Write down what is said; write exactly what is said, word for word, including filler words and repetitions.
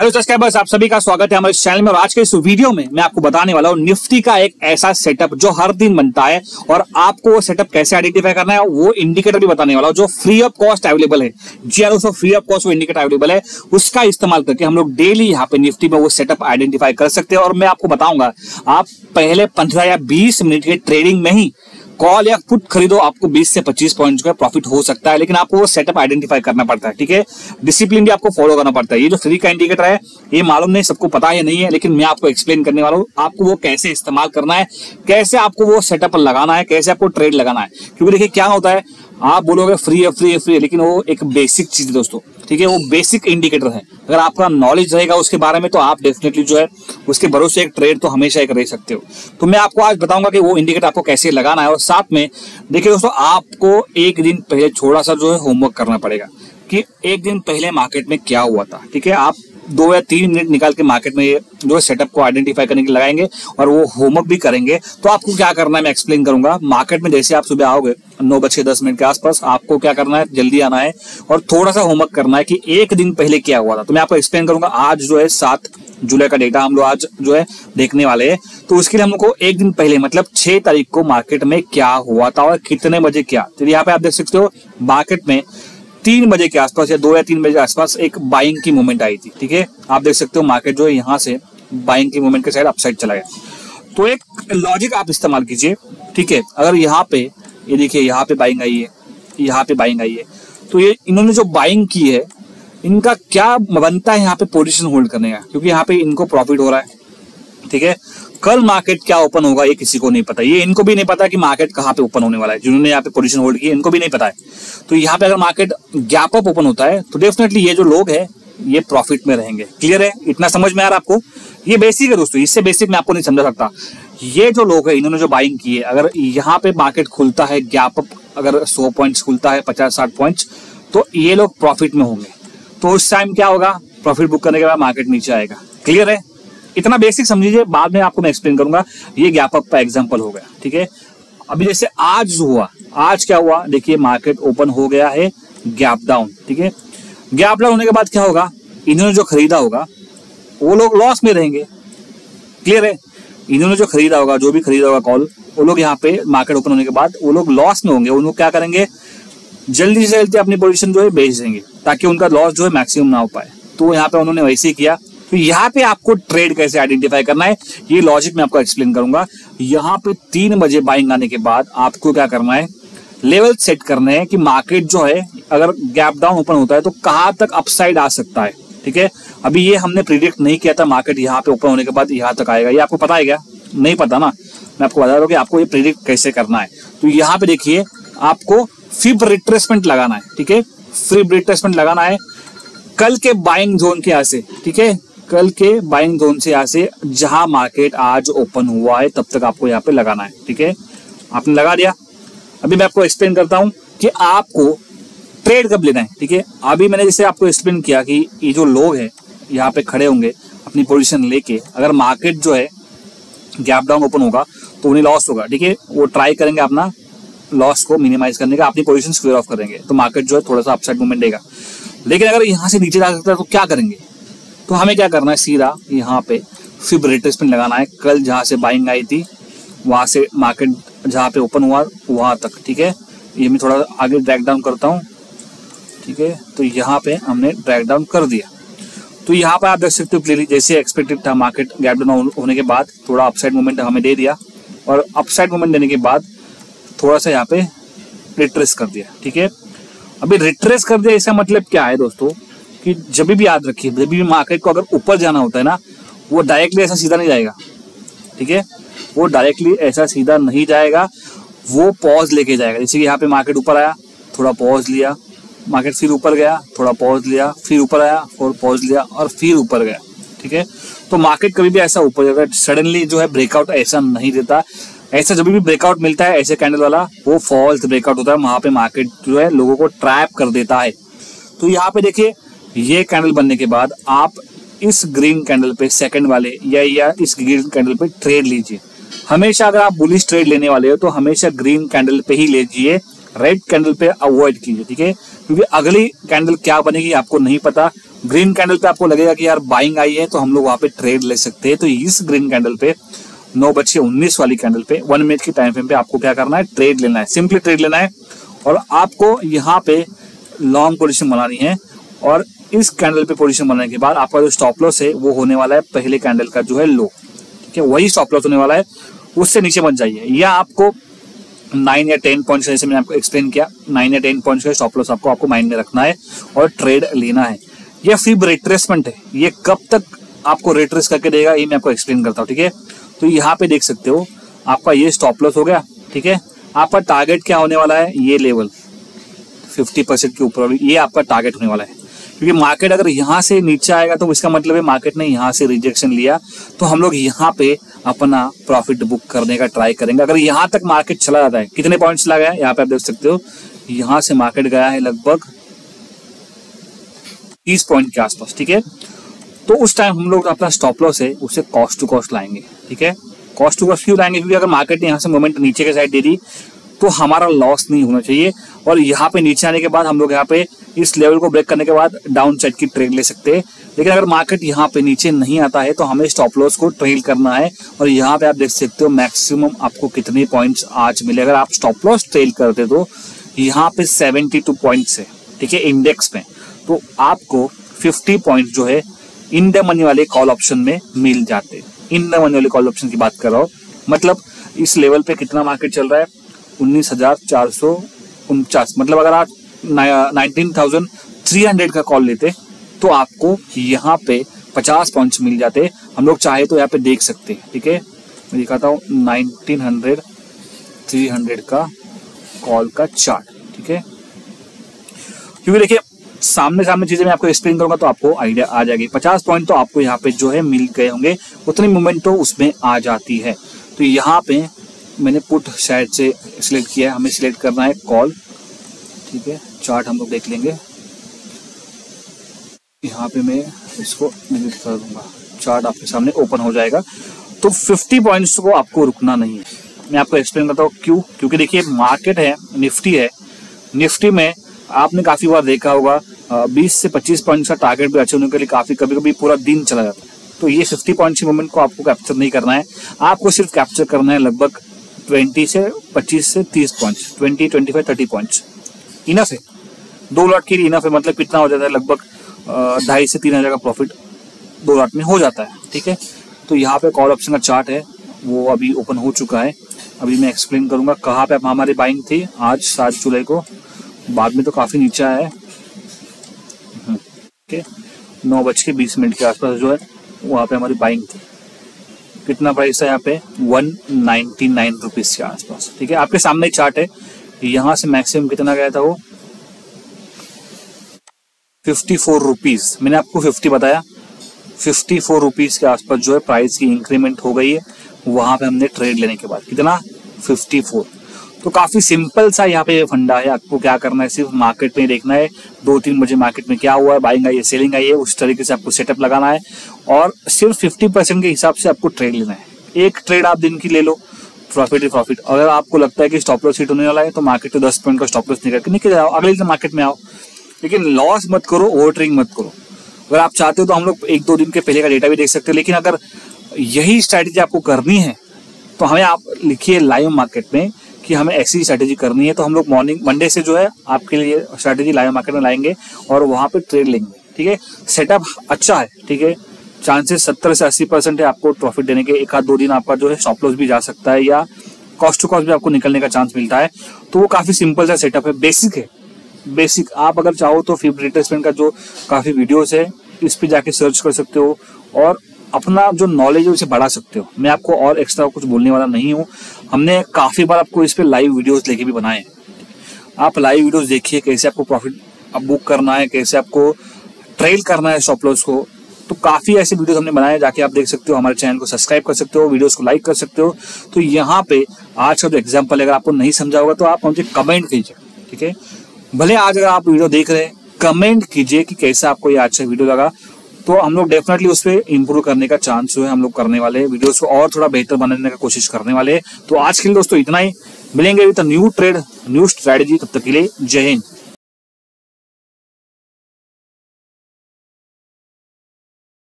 Hello subscribers, आप सभी का स्वागत है हमारे इस चैनल में। और आज के इस वीडियो में मैं आपको बताने वाला हूँ निफ्टी का एक ऐसा सेटअप जो हर दिन बनता है और आपको वो सेटअप कैसे आइडेंटिफाई करना है, वो इंडिकेटर भी बताने वाला हूँ जो फ्री ऑफ कॉस्ट अवेलेबल है। जी हाँ दोस्तों, फ्री ऑफ कॉस्ट वो इंडिकेटर अवेलेबल है, उसका इस्तेमाल करके हम लोग डेली यहाँ पे निफ्टी में वो सेटअप आइडेंटिफाई कर सकते हैं। और मैं आपको बताऊंगा, आप पहले पंद्रह या बीस मिनट के ट्रेडिंग में ही कॉल या पुट खरीदो, आपको बीस से पच्चीस पॉइंट का प्रॉफिट हो सकता है, लेकिन आपको वो सेटअप आइडेंटिफाई करना पड़ता है। ठीक है, डिसिप्लिन भी आपको फॉलो करना पड़ता है। ये जो फ्री का इंडिकेटर है, ये मालूम नहीं सबको पता है नहीं है, लेकिन मैं आपको एक्सप्लेन करने वाला हूँ आपको वो कैसे इस्तेमाल करना है, कैसे आपको वो सेटअप लगाना है, कैसे आपको ट्रेड लगाना है। क्योंकि देखिए क्या होता है, आप बोलोगे फ्री है फ्री है फ्री है, लेकिन वो एक बेसिक चीज है दोस्तों। ठीक है, वो बेसिक इंडिकेटर है। अगर आपका नॉलेज रहेगा उसके बारे में तो आप डेफिनेटली जो है उसके भरोसे एक ट्रेड तो हमेशा एक रह सकते हो। तो मैं आपको आज बताऊंगा कि वो इंडिकेटर आपको कैसे लगाना है। और साथ में देखिए दोस्तों, आपको एक दिन पहले थोड़ा सा जो है होमवर्क करना पड़ेगा कि एक दिन पहले मार्केट में क्या हुआ था। ठीक है, आप दो या तीन मिनट निकाल के मार्केट में जो है सेटअप को आइडेंटिफाई करने के लिए लगाएंगे और वो होमवर्क भी करेंगे। तो आपको क्या करना है मैं एक्सप्लेन करूंगा। मार्केट में जैसे आप सुबह आओगे नौ बज के दस मिनट के आसपास, आपको क्या करना है, जल्दी आना है और थोड़ा सा होमवर्क करना है कि एक दिन पहले क्या हुआ था। तो मैं आपको एक्सप्लेन करूंगा। आज जो है सात जुलाई का डेटा हम लोग आज जो है देखने वाले हैं, तो उसके लिए हम लोग को एक दिन पहले मतलब छह तारीख को मार्केट में क्या हुआ था और कितने बजे क्या। तो यहाँ पे आप देख सकते हो मार्केट में तीन बजे के आसपास या दो या तीन बजे के आसपास एक बाइंग की मूवमेंट आई थी। ठीक है, आप देख सकते हो मार्केट जो है यहाँ से बाइंग की मूवमेंट के साइड अपसाइड चला गया। तो एक लॉजिक आप इस्तेमाल कीजिए। ठीक है, अगर यहाँ पे ये देखिए यहाँ पे बाइंग आई है, यहाँ पे बाइंग आई है, तो ये इन्होंने जो बाइंग की है इनका क्या बनता है यहाँ पे पोजीशन होल्ड करने का, क्योंकि यहाँ पे इनको प्रॉफिट हो रहा है। ठीक है, कल मार्केट क्या ओपन होगा ये किसी को नहीं पता, ये इनको भी नहीं पता कि मार्केट कहाँ पे ओपन होने वाला है। जिन्होंने यहाँ पे पोजीशन होल्ड की इनको भी नहीं पता है। तो यहाँ पे अगर मार्केट गैप अप ओपन होता है तो डेफिनेटली ये जो लोग हैं ये प्रॉफिट में रहेंगे। क्लियर है, इतना समझ में आ रहा है आपको? ये बेसिक है दोस्तों, इससे बेसिक मैं आपको नहीं समझा सकता। ये जो लोग है इन्होंने जो बाइंग की है, अगर यहाँ पे मार्केट खुलता है गैप अप, अगर सौ पॉइंट्स खुलता है, पचास साठ पॉइंट्स, तो ये लोग प्रॉफिट में होंगे। तो उस टाइम क्या होगा, प्रॉफिट बुक करने के बाद मार्केट नीचे आएगा। क्लियर है, इतना बेसिक समझिए, बाद में आपको मैं एक्सप्लेन करूंगा। ये गैप अप का एग्जांपल हो गया। ठीक है, अभी जैसे आज हुआ, आज क्या हुआ, देखिए मार्केट ओपन हो गया है गैप डाउन। ठीक है, गैप डाउन होने के बाद क्या होगा, इन्होंने जो खरीदा होगा वो लोग लॉस में रहेंगे। क्लियर है, इन्होंने जो खरीदा होगा, जो भी खरीदा होगा कॉल, वो लोग यहाँ पे मार्केट ओपन होने के बाद वो लोग लॉस में होंगे। उन लोग क्या करेंगे, जल्दी से जल्दी अपनी पोजीशन जो है बेच देंगे ताकि उनका लॉस जो है मैक्सिमम ना हो पाए। तो यहाँ पे उन्होंने वैसे ही किया। तो यहाँ पे आपको ट्रेड कैसे आइडेंटिफाई करना है ये लॉजिक मैं आपको एक्सप्लेन करूंगा। यहाँ पे तीन बजे बाइंग आने के बाद आपको क्या करना है, लेवल सेट करने हैं कि मार्केट जो है अगर गैप डाउन ओपन होता है तो कहाँ तक अपसाइड आ सकता है। ठीक है, अभी ये हमने प्रिडिक्ट नहीं किया था मार्केट यहाँ पे ओपन होने के बाद यहाँ तक आएगा, ये आपको पता है क्या? नहीं पता ना, मैं आपको बता रहा हूँ कि आपको ये प्रिडिक्ट कैसे करना है। तो यहाँ पे देखिए आपको फिब रिट्रेसमेंट लगाना है। ठीक है, फिब रिट्रेसमेंट लगाना है कल के बाइंग जोन के यहाँ से। ठीक है, कल के बाइंग जोन से यहाँ से जहां मार्केट आज ओपन हुआ है तब तक आपको यहाँ पे लगाना है। ठीक है, आपने लगा दिया। अभी मैं आपको एक्सप्लेन करता हूं कि आपको ट्रेड कब लेना है। ठीक है, अभी मैंने जैसे आपको एक्सप्लेन किया कि ये जो लोग हैं यहाँ पे खड़े होंगे अपनी पोजीशन लेके, अगर मार्केट जो है गैप डाउन ओपन होगा तो उन्हें लॉस होगा। ठीक है, वो ट्राई करेंगे अपना लॉस को मिनिमाइज करने का, अपनी पोजीशन क्लियर ऑफ करेंगे तो मार्केट जो है थोड़ा सा अपसाइड मूवमेंट देगा। लेकिन अगर यहाँ से नीचे जा सकता है तो क्या करेंगे, तो हमें क्या करना है, सीधा यहाँ पे फिब रिट्रेसमेंट लगाना है। कल जहाँ से बाइंग आई थी वहां से मार्केट जहाँ पे ओपन हुआ वहां तक। ठीक है, ये मैं थोड़ा आगे ड्रैग डाउन करता हूँ। ठीक है, तो यहाँ पे हमने ड्रैग डाउन कर दिया। तो यहाँ पे आप देख सकते हो क्लियरली जैसे एक्सपेक्टेड था, मार्केट गैप डाउन होने के बाद थोड़ा अपसाइड मूवमेंट हमें दे दिया और अपसाइड मूवमेंट देने के बाद थोड़ा सा यहाँ पे रिट्रेस कर दिया। ठीक है, अभी रिट्रेस कर दिया, इसका मतलब क्या है दोस्तों कि जब भी याद रखिए, जब भी मार्केट को अगर ऊपर जाना होता है ना, वो डायरेक्टली ऐसा सीधा नहीं जाएगा। ठीक है, वो डायरेक्टली ऐसा सीधा नहीं जाएगा, वो पॉज लेके जाएगा। जैसे कि यहाँ पे मार्केट ऊपर आया, थोड़ा पॉज लिया, मार्केट फिर ऊपर गया, थोड़ा पॉज लिया, फिर ऊपर आया और पॉज लिया और फिर ऊपर गया। ठीक है, तो मार्केट कभी भी ऐसा ऊपर जाता है, सडनली जो है ब्रेकआउट ऐसा नहीं देता। ऐसा जब भी ब्रेकआउट मिलता है ऐसे कैंडल वाला, वो फॉल्स ब्रेकआउट होता है, वहां पे मार्केट जो है लोगों को ट्रैप कर देता है। तो यहाँ पे देखिए ये कैंडल बनने के बाद आप इस ग्रीन कैंडल पे सेकंड वाले या या इस ग्रीन कैंडल पे ट्रेड लीजिए। हमेशा अगर आप बुलिश ट्रेड लेने वाले हो तो हमेशा ग्रीन कैंडल पे ही लीजिए, रेड कैंडल पे अवॉइड कीजिए। ठीक है, क्योंकि अगली कैंडल क्या बनेगी आपको नहीं पता, ग्रीन कैंडल पे आपको लगेगा कि यार बाइंग आई है तो हम लोग वहां पे ट्रेड ले सकते हैं, तो इस ग्रीन कैंडल पे नौ बज के उन्नीस वाली कैंडल पे वन मिनट की टाइम फ्रेम पे आपको क्या करना है, ट्रेड लेना है, सिंपली ट्रेड लेना है। और आपको यहाँ पे लॉन्ग पोजीशन बनानी है और इस कैंडल पे पोजीशन बनाने के बाद आपका जो स्टॉप लॉस है वो होने वाला है पहले कैंडल का जो है लो, ठीक है, वही स्टॉप लॉस होने वाला है, उससे नीचे मत जाइए। या आपको नाइन या टेन पॉइंट्स, जैसे मैंने आपको एक्सप्लेन किया, नाइन या टेन पॉइंट्स का स्टॉप लॉस आपको आपको माइंड में रखना है और ट्रेड लेना है। ये फिब रिट्रेसमेंट है, ये कब तक आपको रिट्रेस करके देगा ये मैं आपको एक्सप्लेन करता हूँ, ठीक है। तो यहाँ पे देख सकते हो आपका ये स्टॉप लॉस हो गया, ठीक है। आपका टारगेट क्या होने वाला है, ये लेवल फिफ्टी परसेंट के ऊपर, ये आपका टारगेट होने वाला है। क्योंकि मार्केट अगर यहाँ से नीचे आएगा तो इसका मतलब है मार्केट ने यहाँ से रिजेक्शन लिया, तो हम लोग यहाँ पे अपना प्रॉफिट बुक करने का ट्राई करेंगे। अगर यहाँ तक मार्केट चला जाता है, कितने पॉइंट्स चला गया है यहाँ पे आप देख सकते हो, यहाँ से मार्केट गया है लगभग तीस पॉइंट के आसपास, ठीक है। तो उस टाइम हम लोग अपना स्टॉप लॉस है उसे कॉस्ट टू कॉस्ट लाएंगे, ठीक है। कॉस्ट टू कॉस्ट क्यों लाएंगे, क्योंकि अगर मार्केट ने यहाँ से मोमेंट नीचे के साइड दे दी तो हमारा लॉस नहीं होना चाहिए। और यहाँ पे नीचे आने के बाद हम लोग यहाँ पे इस लेवल को ब्रेक करने के बाद डाउन साइड की ट्रेड ले सकते हैं। लेकिन अगर मार्केट यहाँ पे नीचे नहीं आता है तो हमें स्टॉप लॉस को ट्रेल करना है। और यहाँ पे आप देख सकते हो मैक्सिमम आपको कितने पॉइंट्स आज मिले। अगर आप स्टॉप लॉस ट्रेल करते तो यहाँ पे सेवेंटी टू पॉइंट्स है, ठीक है, इंडेक्स में। तो आपको फिफ्टी पॉइंट जो है इन द मनी वाले कॉल ऑप्शन में मिल जाते। इन द मनी वाले कॉल ऑप्शन की बात कर रहा हूँ, मतलब इस लेवल पे कितना मार्केट चल रहा है, उन्नीस हजार चार सौ उनचास। मतलब अगर आप नाइनटीन थाउजेंड थ्री हंड्रेड का कॉल लेते तो आपको यहाँ पे पचास पॉइंट्स मिल जाते। हम लोग चाहे तो यहाँ पे देख सकते हैं, ठीक है, मैं दिखाता हूँ नाइनटीन हंड्रेड थ्री हंड्रेड का कॉल का चार्ट, ठीक है। क्योंकि देखिए सामने सामने चीजें मैं आपको एक्सप्लेन करूंगा तो आपको आइडिया आ जाएगी। पचास पॉइंट तो आपको यहाँ पे जो है मिल गए होंगे, उतनी मूवमेंट तो उसमें आ जाती है। तो यहाँ पे मैंने पुट साइड से सिलेक्ट किया है, हमें सिलेक्ट करना है कॉल, ठीक है। चार्ट हम लोग देख लेंगे, यहाँ पे मैं इसको डिलीट कर दूंगा, चार्ट आपके सामने ओपन हो जाएगा। तो फिफ्टी पॉइंट्स को आपको रुकना नहीं है। मैं आपको एक्सप्लेन करता हूँ क्यों, क्योंकि देखिए मार्केट है, निफ्टी है, निफ्टी में आपने काफी बार देखा होगा बीस से पच्चीस पॉइंट का टारगेट भी अचीव होने के लिए काफी कभी कभी पूरा दिन चला जाता है। तो ये फिफ्टी पॉइंट की मूवमेंट को आपको कैप्चर नहीं करना है, आपको सिर्फ कैप्चर करना है लगभग ट्वेंटी से पच्चीस से तीस point, twenty twenty five thirty points enough है, दो लॉट के लिए इनफ है। मतलब कितना हो जाता है, लगभग ढाई से तीन हजार का प्रॉफिट दो लॉट में हो जाता है, ठीक है। तो यहाँ पे कॉल ऑप्शन का चार्ट है वो अभी ओपन हो चुका है। अभी मैं एक्सप्लेन करूंगा कहाँ पे हमारी बाइंग थी आज सात जुलाई को, बाद में तो काफी नीचे आया है, ठीक है। नौ बज के बीस मिनट के आसपास जो है वहाँ पे हमारी बाइंग थी। कितना प्राइस है यहाँ पे, वन नाइनटी नाइन रुपीज के आसपास, ठीक है। आपके सामने चार्ट है, यहाँ से मैक्सिमम कितना गया था वो फिफ्टी फोर रुपीज, मैंने आपको फिफ्टी बताया, फिफ्टी फोर रुपीज के आसपास जो है प्राइस की इंक्रीमेंट हो गई है वहां पे हमने ट्रेड लेने के बाद। कितना, फिफ्टी फोर। तो काफी सिंपल सा यहाँ पे फंडा है। आपको क्या करना है, सिर्फ मार्केट में देखना है दो तीन बजे मार्केट में क्या हुआ है, बाइंग आई है, सेलिंग आई है, उस तरीके से आपको सेटअप लगाना है और सिर्फ फिफ्टी परसेंट के हिसाब से आपको ट्रेड लेना है। एक ट्रेड आप दिन की ले लो, प्रॉफिट ही प्रॉफिट। अगर आपको लगता है कि स्टॉप लॉस हिट होने वाला है तो मार्केट को दस पॉइंट का स्टॉप लॉस निकल के निकल जाओ, अगले दिन मार्केट में आओ, लेकिन लॉस मत करो, ओवर ट्रेडिंग मत करो। अगर आप चाहते हो तो हम लोग एक दो दिन के पहले का डेटा भी देख सकते हैं। लेकिन अगर यही स्ट्रैटेजी आपको करनी है तो हमें आप लिखिए लाइव मार्केट में कि हमें ऐसी स्ट्रैटेजी करनी है, तो हम लोग मॉर्निंग मंडे से जो है आपके लिए स्ट्रैटेजी लाइव मार्केट में लाएंगे और वहां पे ट्रेड लेंगे, ठीक है। सेटअप अच्छा है, ठीक है, चांसेस सत्तर से अस्सी परसेंट है आपको प्रॉफिट देने के। एक आध दो दिन आपका जो है स्टॉप लॉस भी जा सकता है या कॉस्ट टू कॉस्ट भी आपको निकलने का चांस मिलता है। तो वो काफी सिंपल सा सेटअप है, बेसिक है, बेसिक। आप अगर चाहो तो फिब रिट्रेसमेंट का जो काफी वीडियोस है इस पे जाके सर्च कर सकते हो और अपना जो नॉलेज है उसे बढ़ा सकते हो। मैं आपको और एक्स्ट्रा कुछ बोलने वाला नहीं हूँ। हमने काफी बार आपको इस पे लाइव वीडियोस लेके भी बनाए हैं। आप लाइव वीडियोस देखिए कैसे आपको प्रॉफिट बुक करना है, कैसे आपको ट्रेल करना है स्टॉप लॉस को। तो काफी ऐसे वीडियोस हमने बनाए, जाके आप देख सकते हो, हमारे चैनल को सब्सक्राइब कर सकते हो, वीडियोस को लाइक कर सकते हो। तो यहाँ पे आज का जो एग्जाम्पल अगर आपको नहीं समझा होगा तो आप मुझे कमेंट कीजिए, ठीक है। भले आज अगर आप वीडियो देख रहे हैं कमेंट कीजिए कि कैसा आपको ये अच्छा वीडियो लगा, तो हम लोग डेफिनेटली उस पर इंप्रूव करने का चांस जो है हम लोग करने वाले हैं, वीडियोस को और थोड़ा बेहतर बनाने का कोशिश करने वाले हैं। तो आज के लिए दोस्तों इतना ही, मिलेंगे with new trade new strategy, तब तक के लिए जय हिंद।